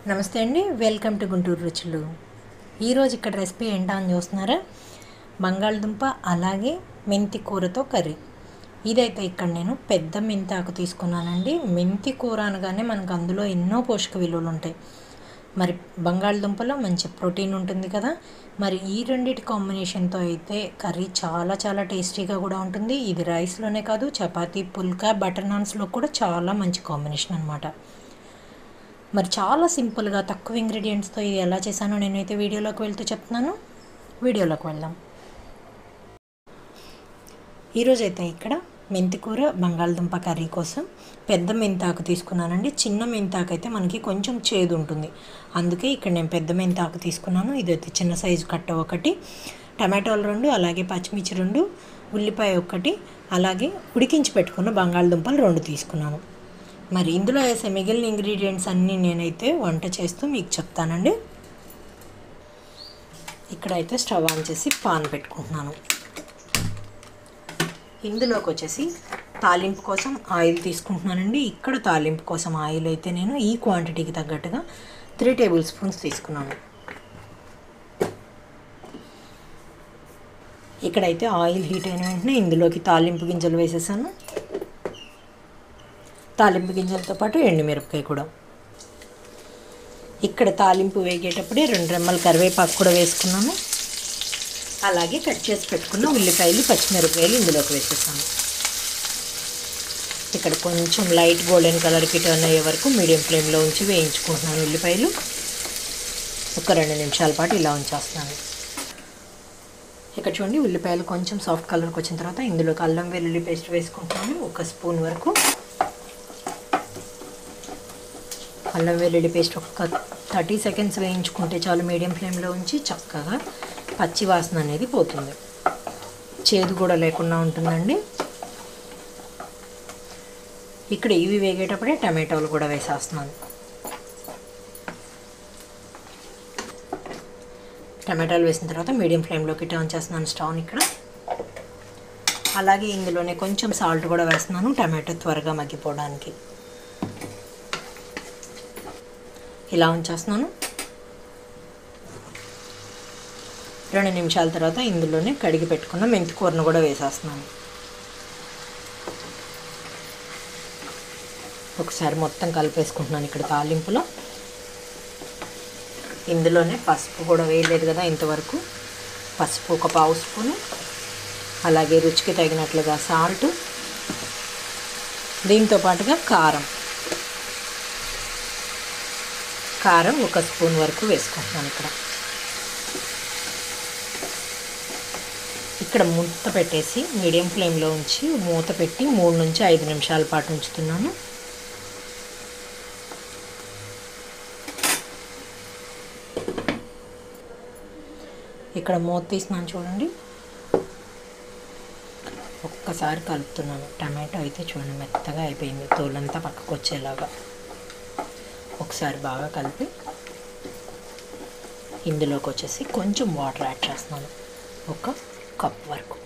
నమస్తే అండి, welcome to Guntur రుచులు. ఈరోజు ఇక్కడ రెసిపీ ఏంటో అని చూస్తున్నారా? బంగాళదుంప అలాగే మెంతి కూరతో కర్రీ. ఇదైతే ఇక్కడ నేను పెద్ద మెంతి ఆకు తీసుకున్నానండి. మెంతి కూర అనగానే మనకు అందులో ఎన్నో పోషక విలువలు ఉంటాయి. మరి బంగాళదుంపలో మంచి ప్రోటీన్ ఉంటుంది కదా. మరి ఈ రెండింటి కాంబినేషన్తో అయితే కర్రీ చాలా చాలా టేస్టీగా కూడా ఉంటుంది. ఇది రైస్లోనే కాదు, చపాతీ, పుల్కా, బటర్ నాన్స్లో కూడా చాలా మంచి కాంబినేషన్ అనమాట. మరి చాలా సింపుల్గా తక్కువ ఇంగ్రీడియంట్స్తో ఇది ఎలా చేశానో నేనైతే వీడియోలోకి వెళ్తూ చెప్తున్నాను. వీడియోలోకి వెళ్దాం. ఈరోజైతే ఇక్కడ మెంతికూర బంగాళదుంప కర్రీ కోసం పెద్ద మెంతాకు తీసుకున్నానండి. చిన్న మెంతాకు అయితే మనకి కొంచెం చేదు ఉంటుంది, అందుకే ఇక్కడ నేను పెద్ద మెంతాకు తీసుకున్నాను. ఇదైతే చిన్న సైజు కట్ట ఒకటి, టమాటోలు 2, అలాగే పచ్చిమిర్చి 2, ఉల్లిపాయ 1, అలాగే ఉడికించి పెట్టుకున్న బంగాళదుంపలు 2 తీసుకున్నాను. మరి ఇందులో వేసే మిగిలిన ఇంగ్రీడియంట్స్ అన్నీ నేనైతే వంట చేస్తూ మీకు చెప్తానండి. ఇక్కడైతే స్టవ్ ఆన్ చేసి పాన్ పెట్టుకుంటున్నాను. ఇందులోకి వచ్చేసి తాలింపు కోసం ఆయిల్ తీసుకుంటున్నానండి. ఇక్కడ తాలింపు కోసం ఆయిల్ అయితే నేను ఈ క్వాంటిటీకి తగ్గట్టుగా 3 టేబుల్ స్పూన్స్ తీసుకున్నాను. ఇక్కడైతే ఆయిల్ హీట్ అయిన వెంటనే ఇందులోకి తాలింపు గింజలు వేసేసాను. తాలింపు గింజలతో పాటు ఎండుమిరపకాయ కూడా. ఇక్కడ తాలింపు వేగేటప్పుడే 2 రెమ్మల కరివేపాకు కూడా వేసుకున్నాను. అలాగే కట్ చేసి పెట్టుకున్న ఉల్లిపాయలు, పచ్చిమిరపకాయలు ఇందులోకి వేసేసాను. ఇక్కడ కొంచెం లైట్ గోల్డెన్ కలర్కి టర్న్ అయ్యే వరకు మీడియం ఫ్లేమ్లో ఉంచి వేయించుకుంటున్నాను. ఉల్లిపాయలు ఒక 2 నిమిషాల పాటు ఇలా ఉంచేస్తున్నాను. ఇక్కడ చూడండి, ఉల్లిపాయలు కొంచెం సాఫ్ట్ కలర్కి వచ్చిన తర్వాత ఇందులోకి అల్లం వెల్లుల్లి పేస్ట్ వేసుకుంటున్నాను. 1 స్పూన్ వరకు అల్లం వెల్లుల్లి పేస్ట్ ఒక 30 సెకండ్స్ వేయించుకుంటే చాలు. మీడియం ఫ్లేమ్లో ఉంచి చక్కగా పచ్చి వాసన అనేది పోతుంది, చేదు కూడా లేకుండా ఉంటుందండి. ఇక్కడ ఇవి వేగేటప్పుడే టమాటోలు కూడా వేసేస్తున్నాను. టమాటాలు వేసిన తర్వాత మీడియం ఫ్లేమ్లోకి టర్న్ చేస్తున్నాను స్టవ్ని ఇక్కడ. అలాగే ఇందులోనే కొంచెం సాల్ట్ కూడా వేస్తున్నాను, టమాటో త్వరగా మగ్గిపోవడానికి. ఇలా ఉంచేస్తున్నాను. 2 నిమిషాల తర్వాత ఇందులోనే కడిగి పెట్టుకున్న మెంతి కూరను కూడా వేసేస్తున్నాను. ఒకసారి మొత్తం కలిపేసుకుంటున్నాను. ఇక్కడ తాలింపులో ఇందులోనే పసుపు కూడా వేయలేదు కదా ఇంతవరకు. పసుపు ఒక 1/2 స్పూను, అలాగే రుచికి తగినట్లుగా సాల్ట్, దీంతో పాటుగా కారం 1 స్పూన్ వరకు వేసుకుంటున్నాను. ఇక్కడ మూత పెట్టేసి మీడియం ఫ్లేమ్లో ఉంచి మూత పెట్టి 3 నుంచి 5 నిమిషాల పాటు ఉంచుతున్నాను. ఇక్కడ మూత తీసినాను చూడండి. ఒక్కసారి కలుపుతున్నాను. టమాటో అయితే చూడండి మెత్తగా అయిపోయింది, తోలంతా పక్కకు వచ్చేలాగా. ఒకసారి బాగా కలిపి ఇందులోకి వచ్చేసి కొంచెం వాటర్ యాడ్ చేస్తున్నాను, 1 కప్ వరకు.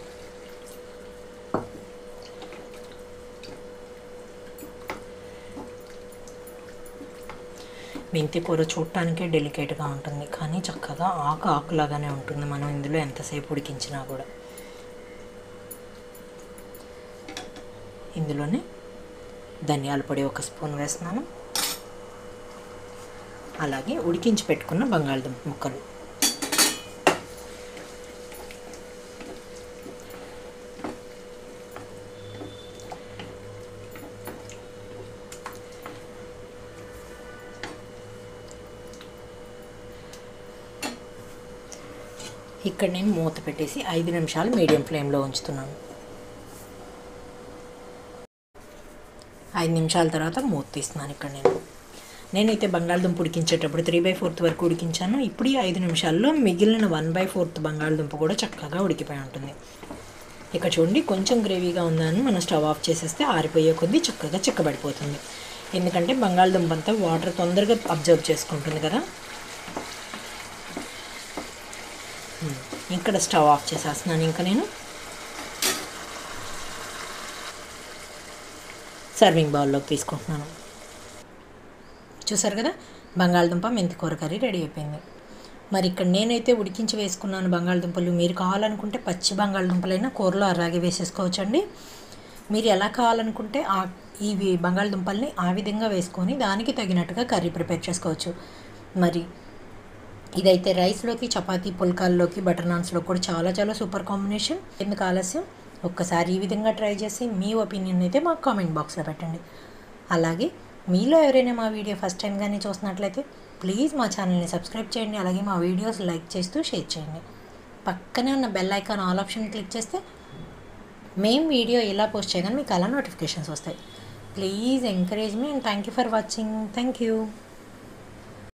మెంతి కూర చూడటానికే డెలికేట్గా ఉంటుంది, కానీ చక్కగా ఆకులాగానే ఉంటుంది మనం ఇందులో ఎంతసేపు ఉడికించినా కూడా. ఇందులోనే ధనియాల పొడి 1 స్పూన్ వేస్తున్నాను. అలాగే ఉడికించి పెట్టుకున్న బంగాళదుంప ముక్కలు. ఇక్కడ నేను మూత పెట్టేసి 5 నిమిషాలు మీడియం ఫ్లేమ్లో ఉంచుతున్నాను. 5 నిమిషాల తర్వాత మూత తీస్తున్నాను. ఇక్కడ నేనైతే బంగాళదుంప ఉడికించేటప్పుడు 3/4 వరకు ఉడికించాను. ఇప్పుడు ఈ 5 నిమిషాల్లో మిగిలిన 1/4 బంగాళదుంప కూడా చక్కగా ఉడికిపోయి ఉంటుంది. ఇక చూడండి, కొంచెం గ్రేవీగా ఉందని మనం స్టవ్ ఆఫ్ చేసేస్తే ఆరిపోయే కొద్దీ చక్కగా చిక్కబడిపోతుంది. ఎందుకంటే బంగాళదుంప అంతా వాటర్ తొందరగా అబ్జర్వ్ చేసుకుంటుంది కదా. ఇక్కడ స్టవ్ ఆఫ్ చేసేస్తున్నాను. ఇంకా నేను సర్వింగ్ బౌల్లోకి తీసుకుంటున్నాను. చూసారు కదా, బంగాళదుంప మెంతికూర కర్రీ రెడీ అయిపోయింది. మరి ఇక్కడ నేనైతే ఉడికించి వేసుకున్నాను బంగాళదుంపలు. మీరు కావాలనుకుంటే పచ్చి బంగాళదుంపలైనా కూరలో అలాగే వేసేసుకోవచ్చండి. మీరు ఎలా కావాలనుకుంటే ఇవి బంగాళదుంపల్ని ఆ విధంగా వేసుకొని దానికి తగినట్టుగా కర్రీ ప్రిపేర్ చేసుకోవచ్చు. మరి ఇదైతే రైస్లోకి, చపాతీ పుల్కాల్లోకి, బటర్ నాన్స్లో కూడా చాలా చాలా సూపర్ కాంబినేషన్. ఎందుకు ఆలస్యం, ఒక్కసారి ఈ విధంగా ట్రై చేసి మీ ఒపీనియన్ అయితే మాకు కామెంట్ బాక్స్లో పెట్టండి. అలాగే మీలో ఎవరైనా మా వీడియో ఫస్ట్ టైం కానీ చూసినట్లయితే ప్లీజ్ మా ఛానల్ని సబ్స్క్రైబ్ చేయండి. అలాగే మా వీడియోస్ లైక్ చేస్తూ షేర్ చేయండి. పక్కనే ఉన్న bell icon all option click చేస్తే మేము వీడియో ఎలా పోస్ట్ చేయగానే మీకు అలా నోటిఫికేషన్స్ వస్తాయి. Please encourage me and thank you for watching. Thank you.